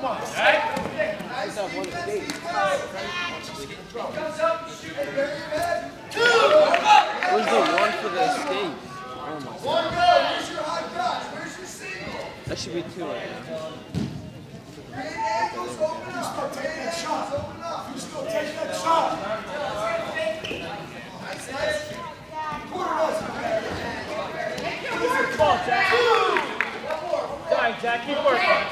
Come on. Zack. Nice one escape. Where's the one for the escape? Oh my God. One go. Where's your high catch? Where's your single? That should be two right now. Great angles, open up. Take that shot. Open up. You still take that shot. Nice. Quarter dozen. Come on, Zack. Zack, Zack, keep working.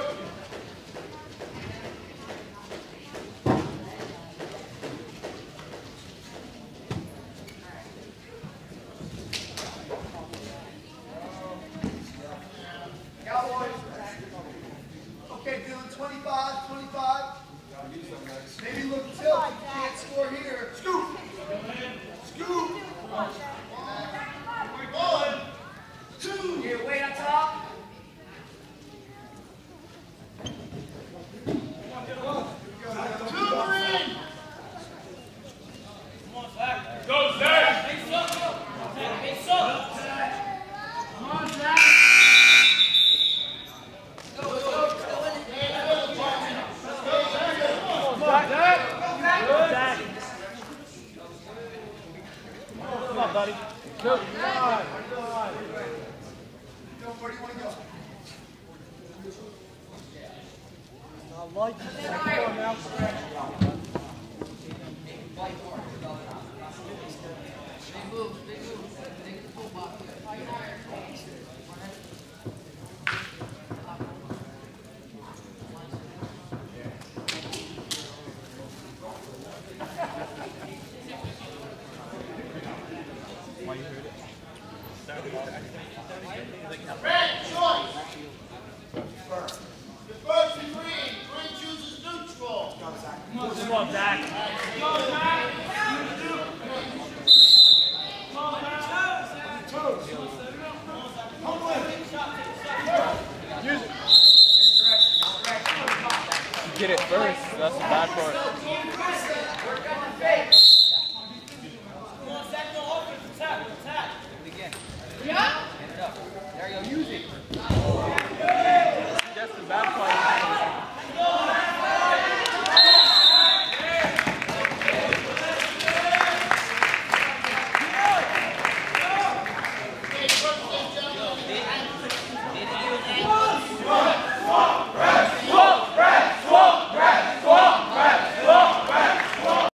Okay, Dylan, 25, 25. Maybe look tilt. You can't score here. Scoop. Scoop. 1, 2. Here, wait on top. Go, Zack. Come on, Zack. Zack. Come on, buddy. Go. Where do you want to go? I like it. Why you heard it? Red choice. The first and green. Green chooses neutral. Come on, Zack. Use it. You get it first. That's the bad part. Work on the face.